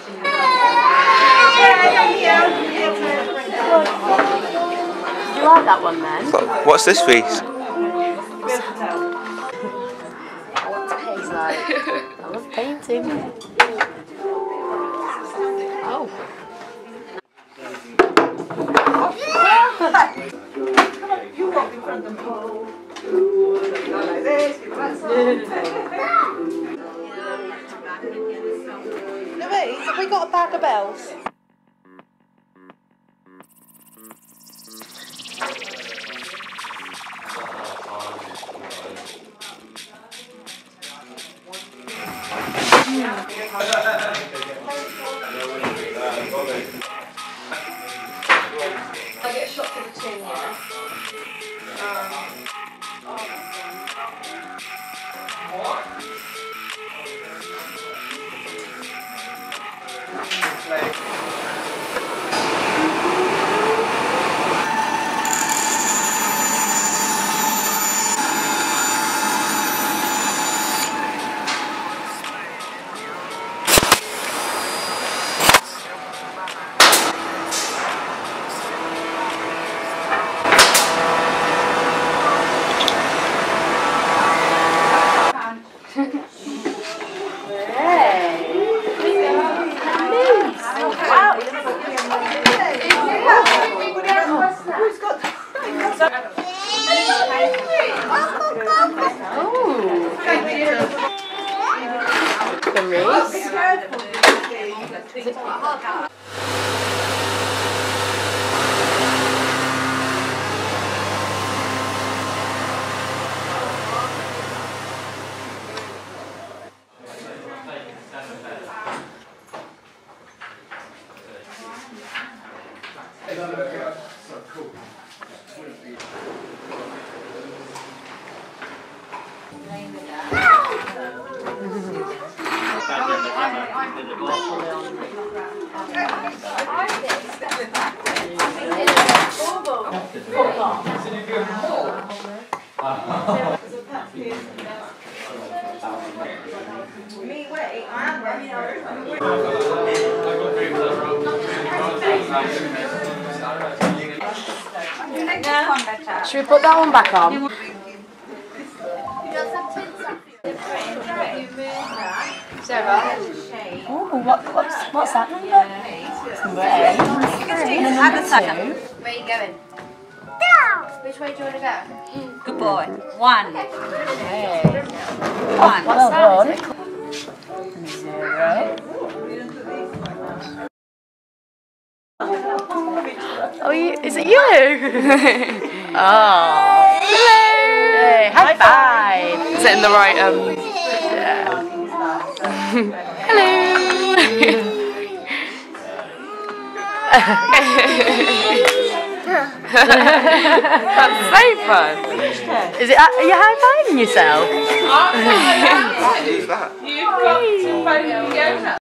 You like that one then? What's this, Reece? He's like, I love painting. Oh. You walk in front of me. Louise, have we got a bag of bells? I'll get a shot for the chin, yeah. The Reece. Should we put that one back on? Sarah? Oh, what's that number? It's number 8. And number 2. Where are you going? Which way do you want to go? Good boy. 1. Hey. 1. Well done. 0. Oh, is it you? Oh. Hello. Hey, high five. Is it in the right, yeah. Hello. That's so fun. Is it? Are you high fiving yourself? Who's that?